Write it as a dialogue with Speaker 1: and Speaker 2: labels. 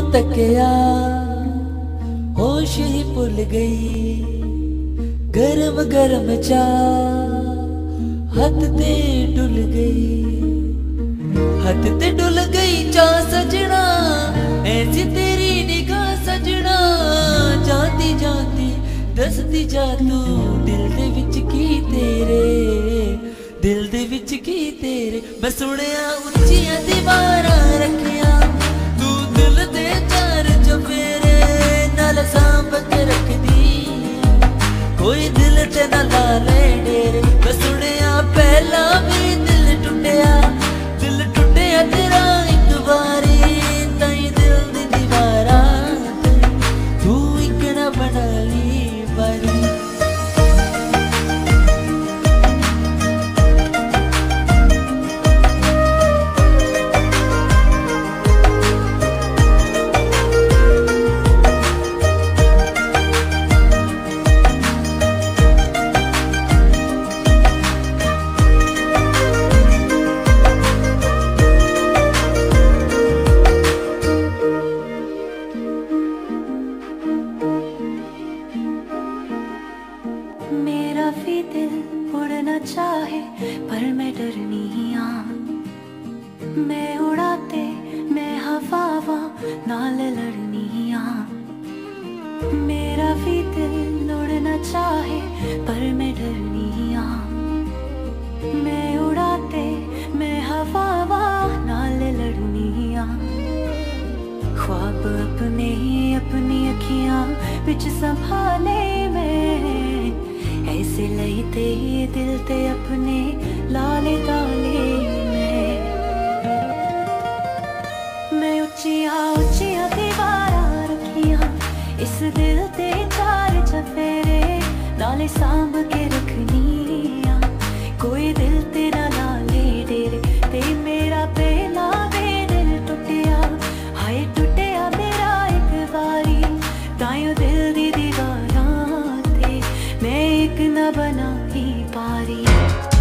Speaker 1: तकिया होश ही भुल गई। गरम गरम चाह हथ ते डुल गई, हथ ते डुल गई चाह सजना। ऐसी तेरी निगाह सजना, जाती जाती दसदी जा तू दिल दे विच की तेरे, दिल दे विच की तेरे। मैं सुनिया उच्चियां दीवारां रखिया, तू दिल दे चार चफेरे नाल सांभ के रखदी, कोई दिल ते ना ला ले डेरे। मैं सुनिया पहला भी दिल टुटिया तेरा एक बारी, ताई दिल दी दीवारां तू इक ना बना ली बारी।
Speaker 2: मेरा भी दिल उड़ना चाहे पर मैं डरनी आ, मैं उड़ाते मैं हवावा नाल लड़नी आ। मेरा भी दिल उड़ना चाहे पर मैं डरनी आ, मैं उड़ाते मैं हवावा नाल लड़नी आ। ख्वाब अपने अपनी अखियां विच संभाले मैं, ऐसे लईते दिल ते अपने लाले ताले मैं उच्चिया उच्चिया दीवारां रखियां, इस दिल ते चार चफेरे नाले सांभ के रखनी आ। कोई दिल ते ना लाले डेरे, ते मेरा पहला वे दिल टुटिया, हाय टुटिया मेरा एक बारी। ताइयों दिल दी दीवारां ते मैं एक ना बना ही पारी।